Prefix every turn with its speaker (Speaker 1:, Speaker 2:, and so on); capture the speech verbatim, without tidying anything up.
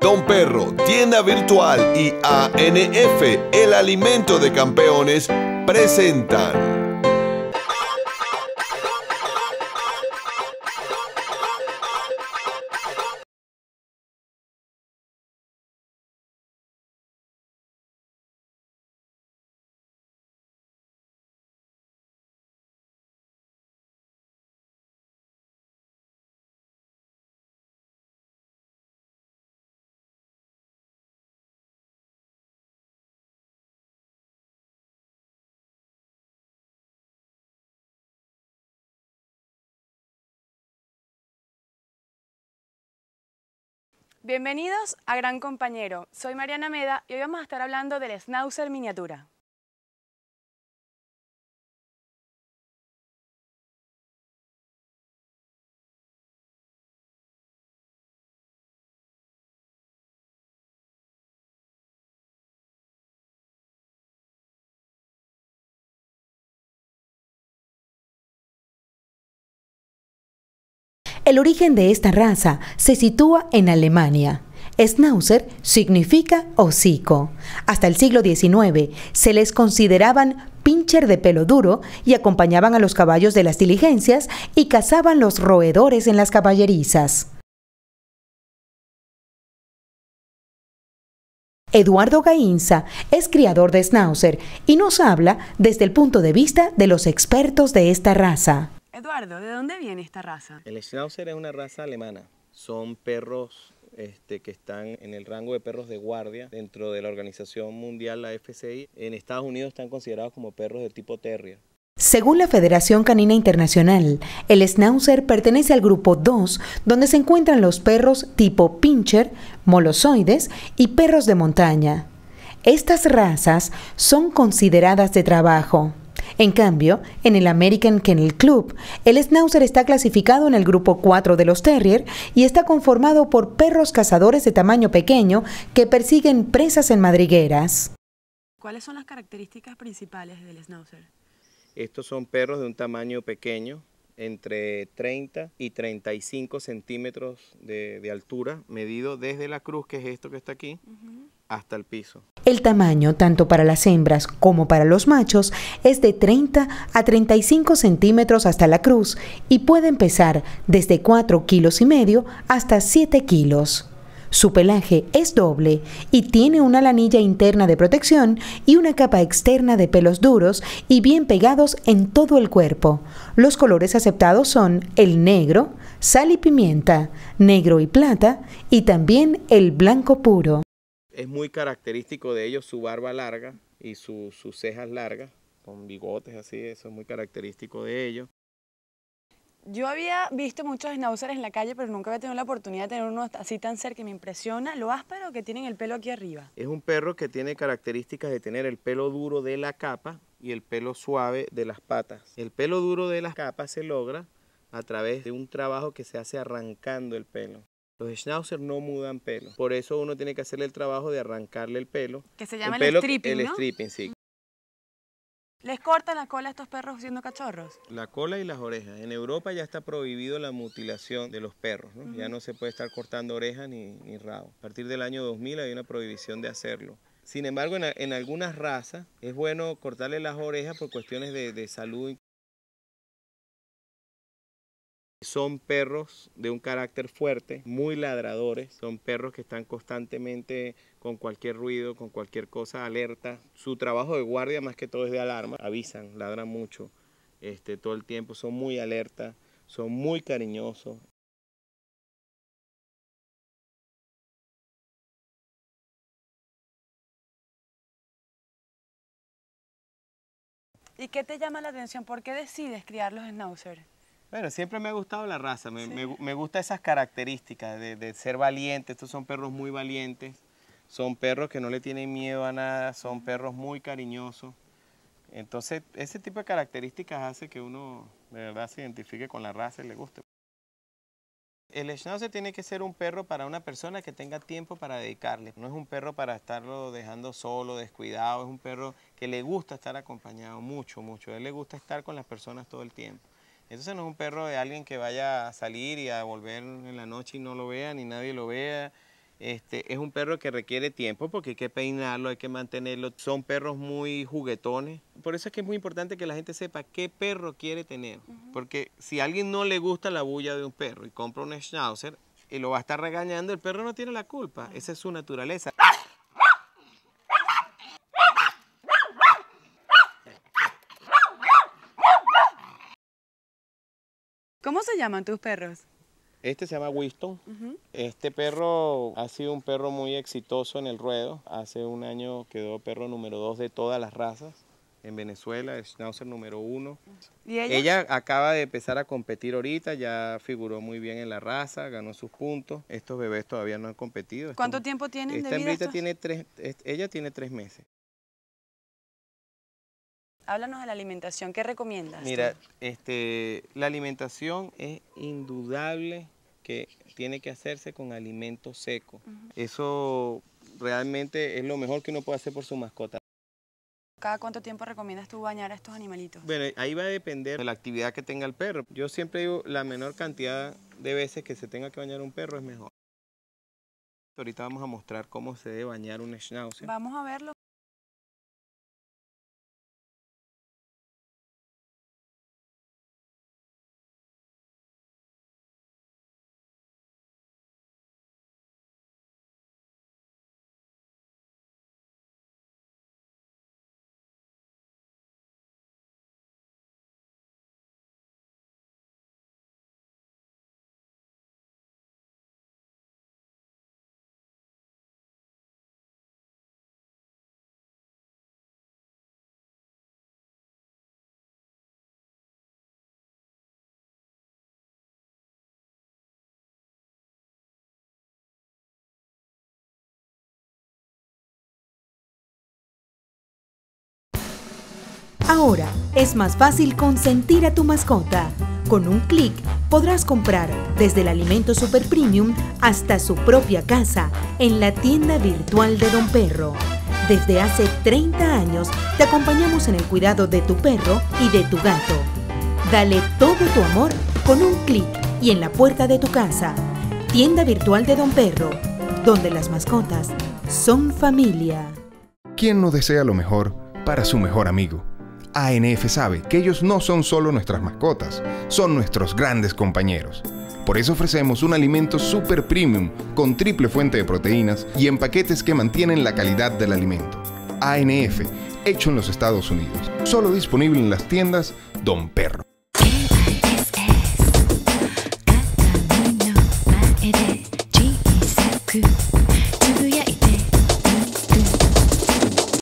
Speaker 1: Don Perro, Tienda Virtual y A N F, el alimento de campeones, presentan.
Speaker 2: Bienvenidos a Gran Compañero, soy Mariana Meda y hoy vamos a estar hablando del Schnauzer miniatura.
Speaker 3: El origen de esta raza se sitúa en Alemania. Schnauzer significa hocico. Hasta el siglo diecinueve se les consideraban pincher de pelo duro y acompañaban a los caballos de las diligencias y cazaban los roedores en las caballerizas. Eduardo Gainza es criador de Schnauzer y nos habla desde el punto de vista de los expertos de esta raza.
Speaker 2: Eduardo, ¿de dónde viene esta raza?
Speaker 4: El Schnauzer es una raza alemana. Son perros este, que están en el rango de perros de guardia dentro de la organización mundial, la F C I. En Estados Unidos están considerados como perros de tipo terrier.
Speaker 3: Según la Federación Canina Internacional, el Schnauzer pertenece al grupo dos, donde se encuentran los perros tipo pincher, molosoides y perros de montaña. Estas razas son consideradas de trabajo. En cambio, en el American Kennel Club, el Schnauzer está clasificado en el grupo cuatro de los Terrier y está conformado por perros cazadores de tamaño pequeño que persiguen presas en madrigueras.
Speaker 2: ¿Cuáles son las características principales del Schnauzer?
Speaker 4: Estos son perros de un tamaño pequeño, entre treinta y treinta y cinco centímetros de, de altura, medido desde la cruz, que es esto que está aquí, uh-huh, hasta el piso.
Speaker 3: El tamaño, tanto para las hembras como para los machos, es de treinta a treinta y cinco centímetros hasta la cruz y pueden pesar desde cuatro kilos y medio hasta siete kilos. Su pelaje es doble y tiene una lanilla interna de protección y una capa externa de pelos duros y bien pegados en todo el cuerpo. Los colores aceptados son el negro, sal y pimienta, negro y plata y también el blanco puro.
Speaker 4: Es muy característico de ellos su barba larga y su, sus cejas largas, con bigotes así, eso es muy característico de ellos.
Speaker 2: Yo había visto muchos Schnauzers en la calle, pero nunca había tenido la oportunidad de tener uno así tan cerca y me impresiona lo áspero que tienen el pelo aquí arriba.
Speaker 4: Es un perro que tiene características de tener el pelo duro de la capa y el pelo suave de las patas. El pelo duro de las capas se logra a través de un trabajo que se hace arrancando el pelo. Los Schnauzer no mudan pelo, por eso uno tiene que hacerle el trabajo de arrancarle el pelo.
Speaker 2: Que se llama
Speaker 4: el,
Speaker 2: el
Speaker 4: pelo,
Speaker 2: stripping,
Speaker 4: el
Speaker 2: ¿no?
Speaker 4: stripping, sí.
Speaker 2: ¿Les cortan la cola a estos perros siendo cachorros?
Speaker 4: La cola y las orejas. En Europa ya está prohibido la mutilación de los perros, ¿no? Uh-huh. Ya no se puede estar cortando orejas ni, ni rabo. A partir del año dos mil hay una prohibición de hacerlo. Sin embargo, en, en algunas razas es bueno cortarle las orejas por cuestiones de, de salud. Son perros de un carácter fuerte, muy ladradores, son perros que están constantemente con cualquier ruido, con cualquier cosa alerta. Su trabajo de guardia más que todo es de alarma, avisan, ladran mucho este, todo el tiempo, son muy alertas, son muy cariñosos.
Speaker 2: ¿Y qué te llama la atención? ¿Por qué decides criar los Schnauzer?
Speaker 4: Bueno, siempre me ha gustado la raza, me, sí. me, me gusta esas características de, de ser valientes. Estos son perros muy valientes, son perros que no le tienen miedo a nada, son perros muy cariñosos. Entonces, ese tipo de características hace que uno de verdad se identifique con la raza y le guste. El Schnauzer tiene que ser un perro para una persona que tenga tiempo para dedicarle. No es un perro para estarlo dejando solo, descuidado, es un perro que le gusta estar acompañado mucho, mucho. A él le gusta estar con las personas todo el tiempo. Entonces no es un perro de alguien que vaya a salir y a volver en la noche y no lo vea, ni nadie lo vea. Este, es un perro que requiere tiempo porque hay que peinarlo, hay que mantenerlo. Son perros muy juguetones. Por eso es que es muy importante que la gente sepa qué perro quiere tener. Uh-huh. Porque si a alguien no le gusta la bulla de un perro y compra un Schnauzer y lo va a estar regañando, el perro no tiene la culpa. Uh-huh. Esa es su naturaleza.
Speaker 2: ¿Cómo se llaman tus perros?
Speaker 4: Este se llama Winston. Uh-huh. Este perro ha sido un perro muy exitoso en el ruedo. Hace un año quedó perro número dos de todas las razas en Venezuela, el Schnauzer número uno.
Speaker 2: ¿Y ella?
Speaker 4: Ella acaba de empezar a competir ahorita, ya figuró muy bien en la raza, ganó sus puntos. Estos bebés todavía no han competido.
Speaker 2: ¿Cuánto
Speaker 4: Estos,
Speaker 2: tiempo tienen
Speaker 4: esta
Speaker 2: de vida
Speaker 4: hembrita
Speaker 2: estos?
Speaker 4: tiene tres, ella tiene tres meses.
Speaker 2: Háblanos de la alimentación, ¿qué recomiendas?
Speaker 4: Mira, este, la alimentación es indudable que tiene que hacerse con alimento seco. Uh-huh. Eso realmente es lo mejor que uno puede hacer por su mascota.
Speaker 2: ¿Cada cuánto tiempo recomiendas tú bañar a estos animalitos?
Speaker 4: Bueno, ahí va a depender de la actividad que tenga el perro. Yo siempre digo, la menor cantidad de veces que se tenga que bañar un perro es mejor. Ahorita vamos a mostrar cómo se debe bañar un Schnauzer.
Speaker 2: Vamos a verlo.
Speaker 3: Ahora es más fácil consentir a tu mascota. Con un clic podrás comprar desde el alimento super premium hasta su propia casa en la tienda virtual de Don Perro. Desde hace treinta años te acompañamos en el cuidado de tu perro y de tu gato. Dale todo tu amor con un clic y en la puerta de tu casa. Tienda virtual de Don Perro, donde las mascotas son familia.
Speaker 5: ¿Quién no desea lo mejor para su mejor amigo? A N F sabe que ellos no son solo nuestras mascotas, son nuestros grandes compañeros. Por eso ofrecemos un alimento super premium con triple fuente de proteínas y en paquetes que mantienen la calidad del alimento. A N F, hecho en los Estados Unidos. Solo disponible en las tiendas Don Perro.